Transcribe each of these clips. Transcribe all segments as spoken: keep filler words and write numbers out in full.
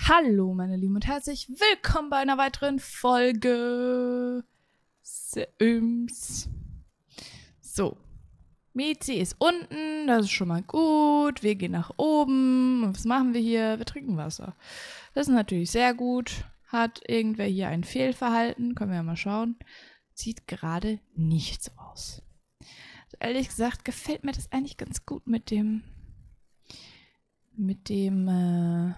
Hallo meine Lieben und herzlich willkommen bei einer weiteren Folge Sims. So, Mizi ist unten, das ist schon mal gut. Wir gehen nach oben. Und was machen wir hier? Wir trinken Wasser. Das ist natürlich sehr gut. Hat irgendwer hier ein Fehlverhalten? Können wir ja mal schauen. Sieht gerade nicht so aus. Also ehrlich gesagt gefällt mir das eigentlich ganz gut mit dem mit dem äh,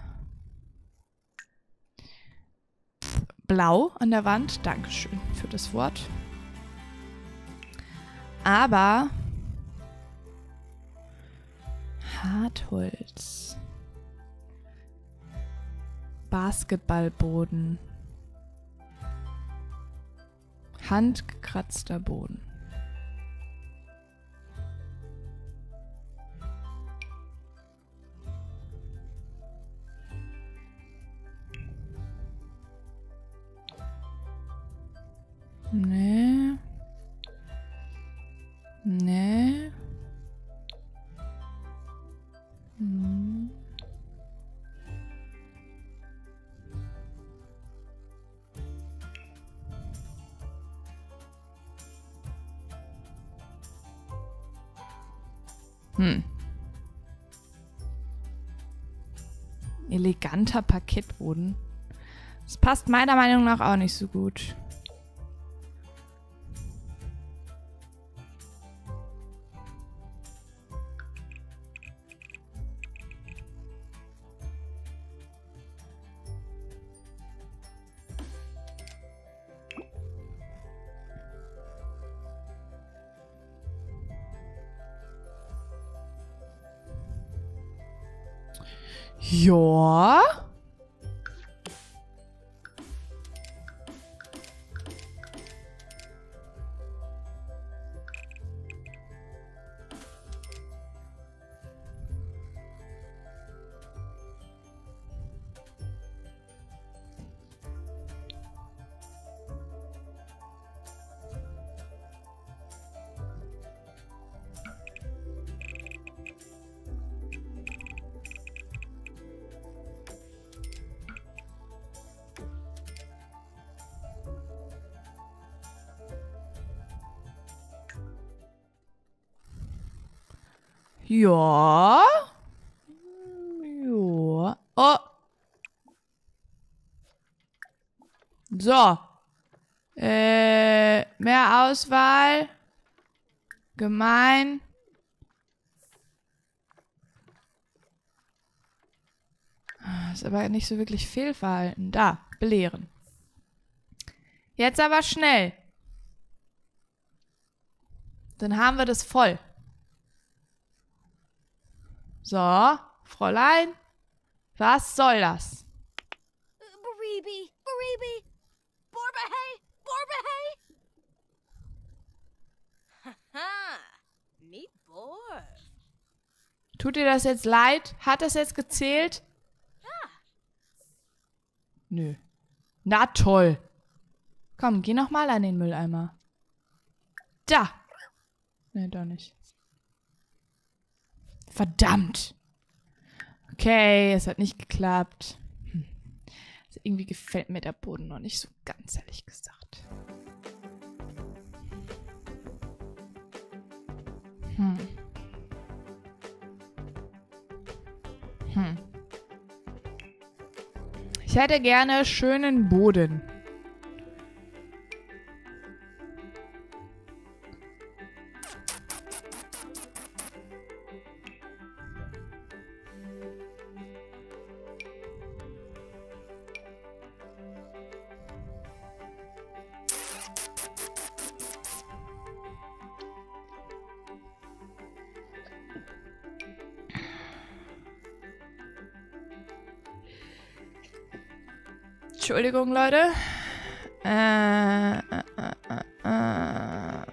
Blau an der Wand. Dankeschön für das Wort. Aber Hartholz. Basketballboden. Handgekratzter Boden. Nee. Nee. Hm. Hm. Eleganter Parkettboden. Das passt meiner Meinung nach auch nicht so gut. Ja. Ja. Ja. Oh. So. Äh, mehr Auswahl. Gemein. Ist aber nicht so wirklich Fehlverhalten. Da, belehren. Jetzt aber schnell. Dann haben wir das voll. So, Fräulein, was soll das? Baribi, Baribi, Borbahey, Borbahey. Haha, me bor. Tut dir das jetzt leid? Hat das jetzt gezählt? Ja. Nö. Na toll. Komm, geh noch mal an den Mülleimer. Da. Nee, doch nicht. Verdammt. Okay, es hat nicht geklappt. Hm. Also irgendwie gefällt mir der Boden noch nicht so ganz, ehrlich gesagt. Hm. Hm. Ich hätte gerne schönen Boden. Entschuldigung, Leute. Äh, äh, äh, äh.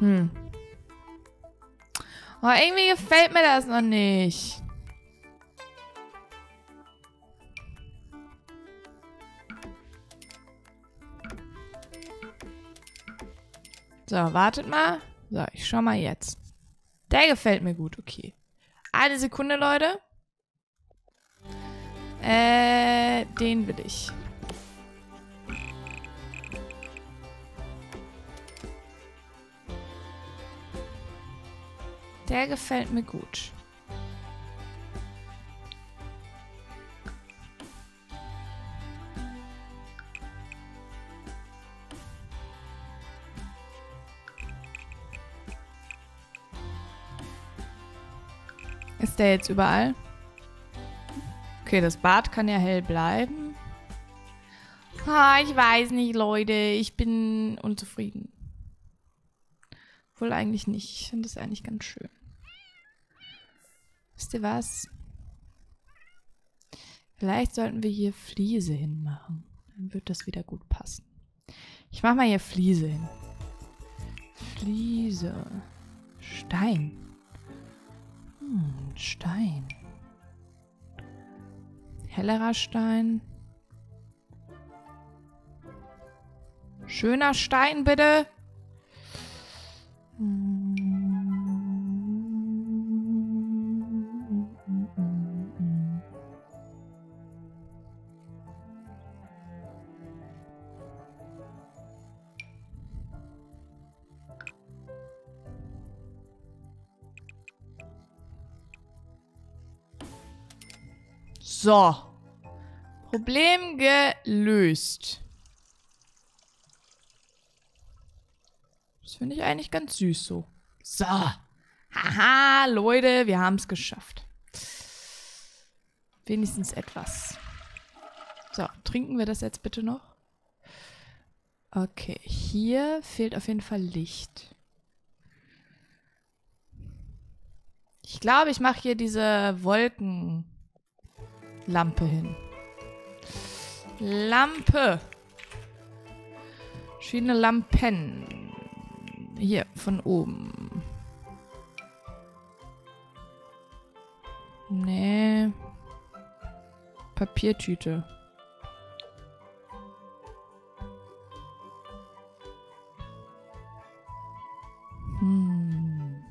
Hm. Oh, irgendwie gefällt mir das noch nicht. So, wartet mal. So, ich schau mal jetzt. Der gefällt mir gut, okay. Eine Sekunde, Leute. Äh, den will ich. Der gefällt mir gut. Ist der jetzt überall? Okay, das Bad kann ja hell bleiben. Ah, ich weiß nicht, Leute. Ich bin unzufrieden. Wohl eigentlich nicht. Ich finde das eigentlich ganz schön. Wisst ihr was? Vielleicht sollten wir hier Fliese hinmachen. Dann wird das wieder gut passen. Ich mache mal hier Fliese hin. Fliese. Stein. Hm, Stein. Hellerer Stein. Schöner Stein, bitte. So. Problem gelöst. Das finde ich eigentlich ganz süß so. So. Haha, Leute, wir haben es geschafft. Wenigstens etwas. So, trinken wir das jetzt bitte noch? Okay, hier fehlt auf jeden Fall Licht. Ich glaube, ich mache hier diese Wolkenlampe hin. Lampe. Verschiedene Lampen. Hier, von oben. Nee. Papiertüte. Hm.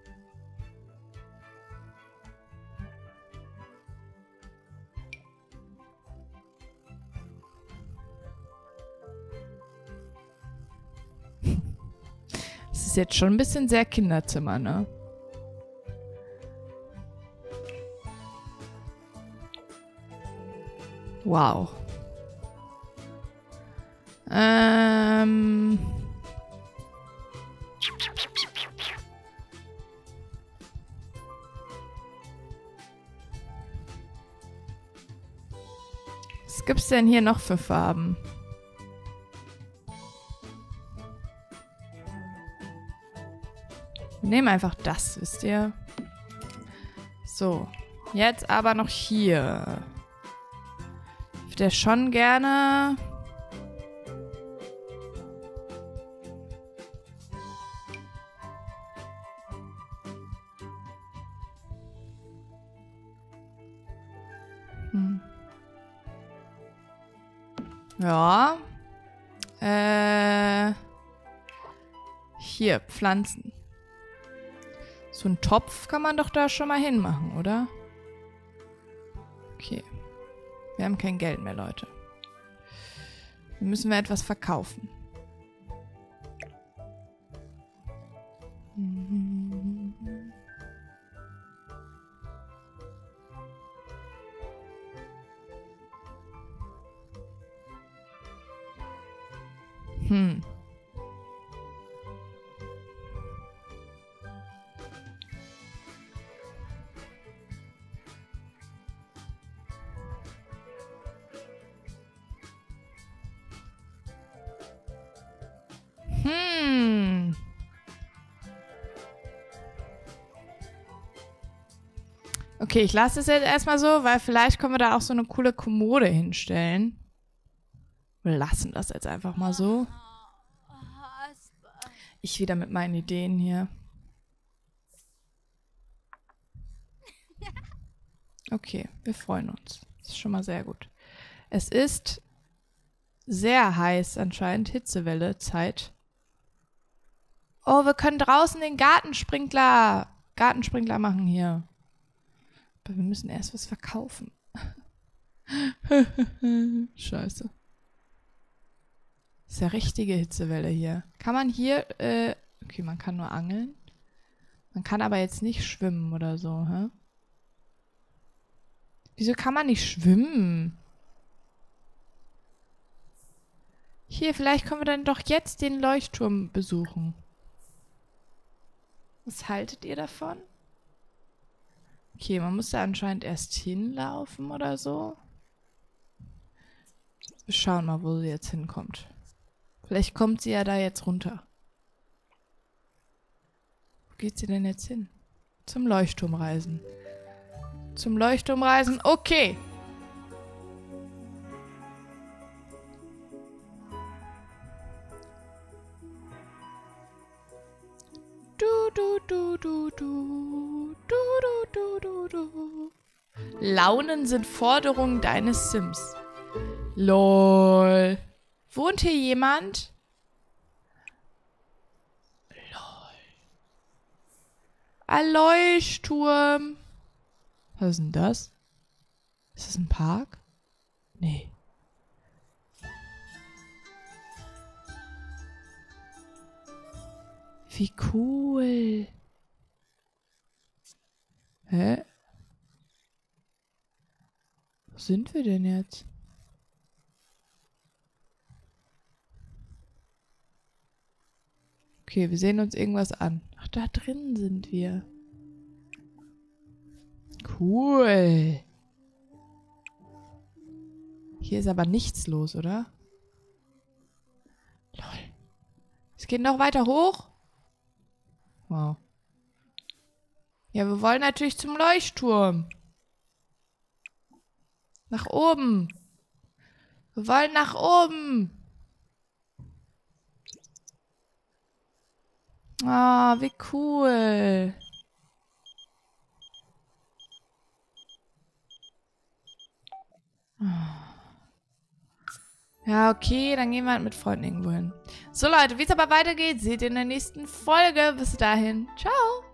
Das ist jetzt schon ein bisschen sehr Kinderzimmer, ne? Wow. Ähm. Was gibt's denn hier noch für Farben? Wir nehmen einfach das, wisst ihr? So. Jetzt aber noch hier. Ich würde schon gerne... Hm. Ja. Äh... Hier, Pflanzen. So einen Topf kann man doch da schon mal hinmachen, oder? Okay. Wir haben kein Geld mehr, Leute. Dann müssen wir etwas verkaufen. Hm. Hm. Okay, ich lasse es jetzt erstmal so, weil vielleicht können wir da auch so eine coole Kommode hinstellen. Wir lassen das jetzt einfach mal so. Ich wieder mit meinen Ideen hier. Okay, wir freuen uns. Das ist schon mal sehr gut. Es ist sehr heiß anscheinend. Hitzewelle, Zeit. Oh, wir können draußen den Gartensprinkler, Gartensprinkler machen hier. Aber wir müssen erst was verkaufen. Scheiße. Das ist ja richtige Hitzewelle hier. Kann man hier, äh, okay, man kann nur angeln. Man kann aber jetzt nicht schwimmen oder so, hä? Wieso kann man nicht schwimmen? Hier, vielleicht können wir dann doch jetzt den Leuchtturm besuchen. Was haltet ihr davon? Okay, man muss da anscheinend erst hinlaufen oder so. Wir schauen mal, wo sie jetzt hinkommt. Vielleicht kommt sie ja da jetzt runter. Wo geht sie denn jetzt hin? Zum Leuchtturm reisen. Zum Leuchtturm reisen. Okay. Du, du, du, du, du. Du, du, du, du, du. Launen sind Forderungen deines Sims. Lol. Wohnt hier jemand? Lol. Ein Leuchtturm. Was ist denn das? Ist das ein Park? Nee. Wie cool. Hä? Wo sind wir denn jetzt? Okay, wir sehen uns irgendwas an. Ach, da drin sind wir. Cool. Hier ist aber nichts los, oder? Lol. Es geht noch weiter hoch. Wow. Ja, wir wollen natürlich zum Leuchtturm. Nach oben. Wir wollen nach oben. Ah, wie cool. Ja, okay, dann gehen wir halt mit Freunden irgendwo hin. So Leute, wie es aber weitergeht, seht ihr in der nächsten Folge. Bis dahin. Ciao.